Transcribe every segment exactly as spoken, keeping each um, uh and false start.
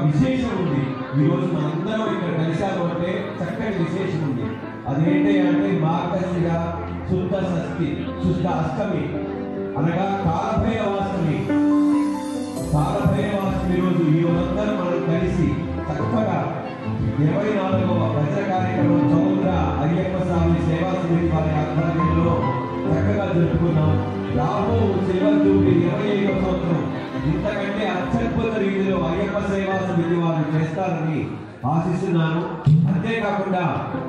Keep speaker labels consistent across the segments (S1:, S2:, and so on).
S1: విశేషం ఉంది. ఈరోజు మనందరం ఇక్కడ కలిశాము అంటే చక్కటి విశేషం ఉంది. అదేంటి అంటే మార్గశిర శుద్ధ షష్ఠి శుద్ధ అష్టమి అనగా కాలభైరవాష్టమి. కాలభైరవాష్టమి రోజు ఈ రోజందరూ మనం కలిసి చక్కగా ఇరవై నాలుగవ భజన కార్యక్రమం చౌద్ర అయ్యప్ప స్వామి సేవా సమితి వారి ఆధ్వర్యంలో చక్కగా జరుపుకున్నాం. రాబో సిల్వర్ జూబ్లీ ఇరవై ఐదవ సంవత్సరం ఇంతకంటే అత్యద్భుత రీతిలో అయ్యప్ప సేవా సమితి వారు చేస్తారని ఆశిస్తున్నాను. అంతేకాకుండా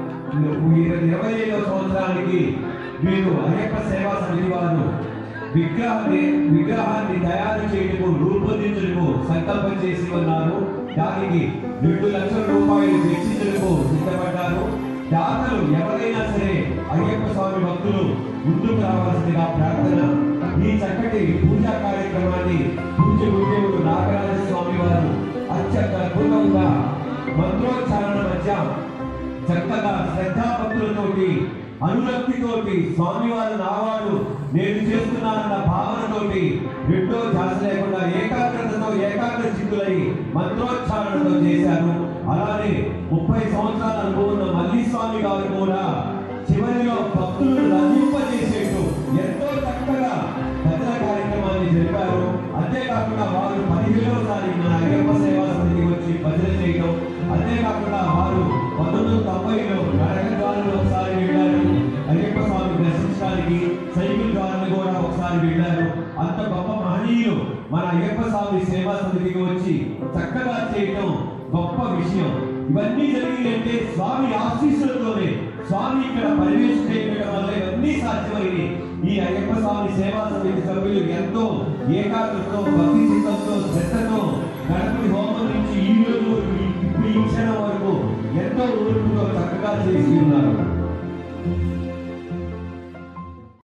S1: ఇరవై ఐదవ సంవత్సరానికి మీరు అయ్యప్ప సేవా సమితి వారు విగ్రహాన్ని విగ్రహాన్ని తయారు చేయటకు రూపొందించటకు సంకల్పం చేసి ఉన్నారు. దానికి రెండు లక్షల రూపాయలు వెచ్చించటకు సిద్ధపడ్డారు. దాతలు ఎవరైనా సరే అయ్యప్ప స్వామి భక్తులు ముందుకు రావాల్సిందిగా ప్రార్థన. ఈ చక్కటి పూజా కార్యక్రమాన్ని పూజ్య గురుదేవుడు నాగరాజ స్వామి వారు అత్యంత అద్భుతంగా మంత్రోచ్చారణ మధ్య చక్కగా శ్రద్ధాభక్తులతోటి అనురక్తితోటి స్వామివారి నావాడు నేను చేస్తున్నానన్న భావనతోటి రెండో ధ్యాస లేకుండా ఏకాగ్రతతో ఏకాగ్ర చిత్తులై మంత్రోచ్చారణతో చేశారు. అలానే ముప్పై సంవత్సరాల అనుభవం ఉన్న మల్లి స్వామి గారు కూడా చివరిలో భక్తులను రచింపజేసేట్టు ఎంతో చక్కగా భజన కార్యక్రమాన్ని జరిపారు. అంతేకాకుండా వారు పదిహేడవసారి మన అయ్యప్ప సేవా సమితికి వచ్చి భజన చేయడం, అంతేకాకుండా వారు పంతొమ్మిది వందల తొంభైలో నడకద్వారంలో ఒకసారి వెళ్ళారు. అయ్యప్ప స్వామి దర్శించడానికి సైకిల్ ద్వారా కూడా ఒకసారి వెళ్ళారు. అంత గొప్ప మహనీయులు మన అయ్యప్ప స్వామి సేవా సమితికి వచ్చి చక్కగా చేయటం గొప్ప విషయం. ఇవన్నీ జరిగిందంటే స్వామి ఆశీస్సులతోనే, స్వామి ఇక్కడ పరివేషం చేయడం వల్ల ఇవన్నీ సాధ్యమైనవి. ఈ అయ్యప్ప స్వామి సేవా సమితి సభ్యులు ఎంతో ఏకాగ్రతతో భక్తి చిత్తంతో శ్రద్ధతో గణపతి హోమం నుంచి ఈ రోజు వరకు ఈ క్షణం వరకు ఎంతో ఓర్పుతో చక్కగా చేసి ఉన్నారు.